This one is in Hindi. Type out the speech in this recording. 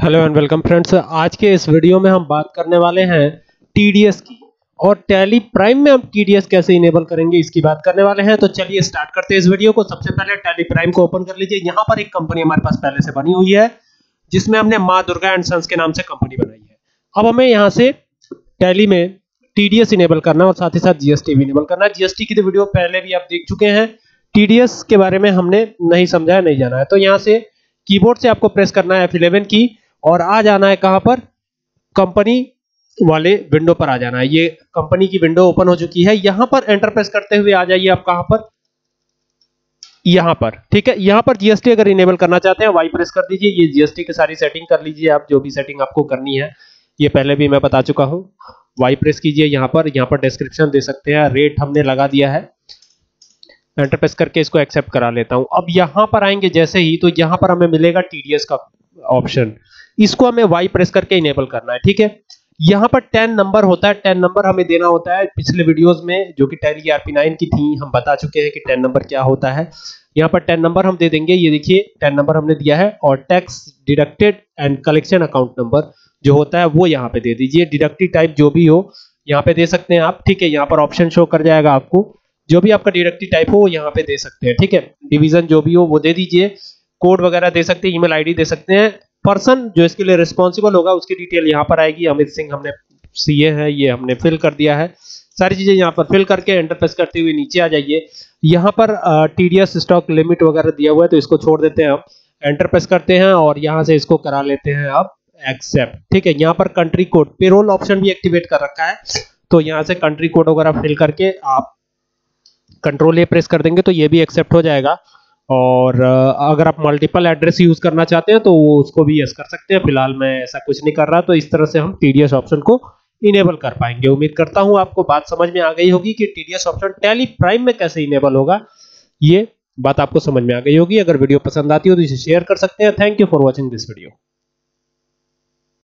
Hello and welcome friends. आज के इस वीडियो में हम बात करने वाले हैं टीडीएस की और टैली प्राइम में हम टीडीएस कैसे इनेबल करेंगे इसकी बात करने वाले हैं। तो चलिए स्टार्ट करते हैं इस वीडियो को। सबसे पहले टैली प्राइम को ओपन कर लीजिए। यहाँ पर एक कंपनी हमारे पास पहले से बनी हुई है जिसमें हमने मां दुर्गा एंड सन्स के नाम से कंपनी बनाई है। अब हमें यहाँ से टैली में टीडीएस इनेबल करना और साथ ही साथ जीएसटी भी इनेबल करना है। जीएसटी की तो वीडियो पहले भी आप देख चुके हैं, टीडीएस के बारे में हमने नहीं समझा है, नहीं जाना है। तो यहाँ से कीबोर्ड से आपको प्रेस करना है F11 की और आ जाना है कहां पर, कंपनी वाले विंडो पर आ जाना है। ये कंपनी की विंडो ओपन हो चुकी है। यहां पर एंटर प्रेस करते हुए आ जाइए आप कहां पर, यहां पर, ठीक है। यहां पर जीएसटी अगर इनेबल करना चाहते हैं वाई प्रेस कर दीजिए। ये जीएसटी की सारी सेटिंग कर लीजिए आप, जो भी सेटिंग आपको करनी है ये पहले भी मैं बता चुका हूं। वाई प्रेस कीजिए। यहां पर डिस्क्रिप्शन दे सकते हैं, रेट हमने लगा दिया है। एंटर प्रेस करके इसको एक्सेप्ट करा लेता हूं। अब यहां पर आएंगे जैसे ही, तो यहां पर हमें मिलेगा टीडीएस का ऑप्शन। इसको हमें वाई प्रेस करके इनेबल करना है, ठीक है। यहां पर 10 नंबर होता है, 10 नंबर हमें देना होता है। पिछले वीडियोस में जो कि टैली RP9 की थी हम बता चुके हैं कि 10 नंबर क्या होता है। यहां पर 10 नंबर हम दे देंगे। ये देखिए 10 नंबर हमने दिया है और tax deducted and collection account number जो होता है वो यहाँ पे दे दीजिए। डिडक्टिव टाइप जो भी हो यहाँ पे दे सकते हैं आप, ठीक है। यहाँ पर ऑप्शन शो कर जाएगा आपको, जो भी आपका डिडक्टिव टाइप हो वो यहाँ पे दे सकते हैं, ठीक है। डिवीजन जो भी हो वो दे दीजिए। कोड वगैरह दे सकते हैं, ईमेल आईडी दे सकते हैं। पर्सन जो इसके लिए रिस्पॉन्सिबल होगा उसकी डिटेल यहाँ पर आएगी। अमित सिंह हमने सीए है, ये हमने फिल कर दिया है। सारी चीजें यहाँ पर फिल करके एंटर प्रेस करते हुए नीचे आ जाइए। यहाँ पर टीडीएस स्टॉक लिमिट वगैरह दिया हुआ है तो इसको छोड़ देते हैं हम। एंटर प्रेस करते हैं और यहाँ से इसको करा लेते हैं आप एक्सेप्ट, ठीक है। यहाँ पर कंट्री कोड, पेरोल ऑप्शन भी एक्टिवेट कर रखा है तो यहाँ से कंट्री कोड वगैरह फिल करके आप कंट्रोल ए प्रेस कर देंगे तो ये भी एक्सेप्ट हो जाएगा। और अगर आप मल्टीपल एड्रेस यूज करना चाहते हैं तो वो उसको भी यस कर सकते हैं। फिलहाल मैं ऐसा कुछ नहीं कर रहा, तो इस तरह से हम टीडीएस ऑप्शन को इनेबल कर पाएंगे। उम्मीद करता हूं आपको बात समझ में आ गई होगी कि टीडीएस ऑप्शन टैली प्राइम में कैसे इनेबल होगा। ये बात आपको समझ में आ गई होगी। अगर वीडियो पसंद आती हो तो इसे शेयर कर सकते हैं। Thank you for watching this video.